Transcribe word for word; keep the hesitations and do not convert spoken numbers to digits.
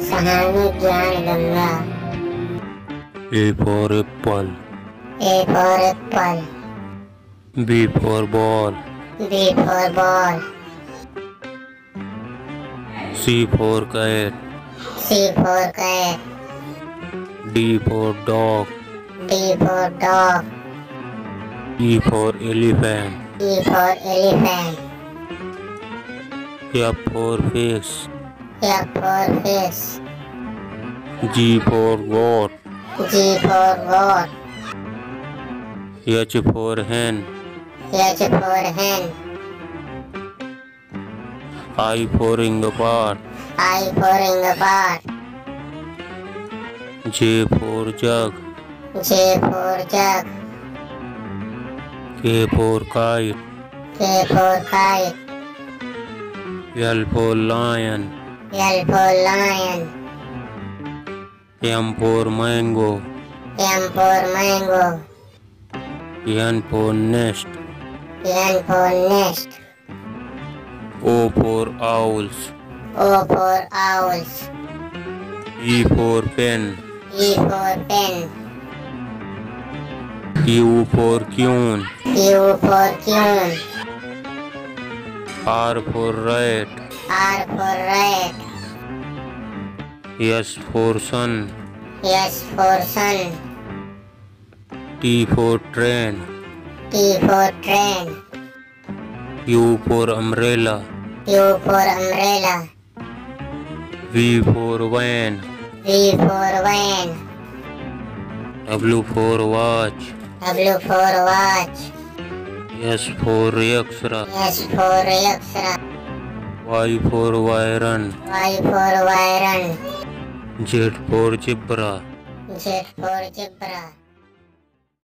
सहानी ज्ञान Ganga. A for apple. A for apple. B for ball. B for ball. C for cat. C for cat. D for dog. D for dog. E for elephant. E for elephant. F for fish. F for fish. G for goat. G for goat. H for hen. H for hen. I for inglepot. I for inglepot. J for jug. J for jug. K for kite. K for kite. L for lion. L for lion. M for mango. M for mango. N for nest. N for nest. O for owls. O for owls. P for pen. E for pen. Q for queen. Q for queen. R for rat. R for rat. S for sun. S for sun. T for train. T for train. U for umbrella. U for umbrella. V for van. V for van. W for watch. W for watch. S for Yaksra. S for Yaksra. Y for Vyran. Y for Vyran. Z for zebra. Z for zebra.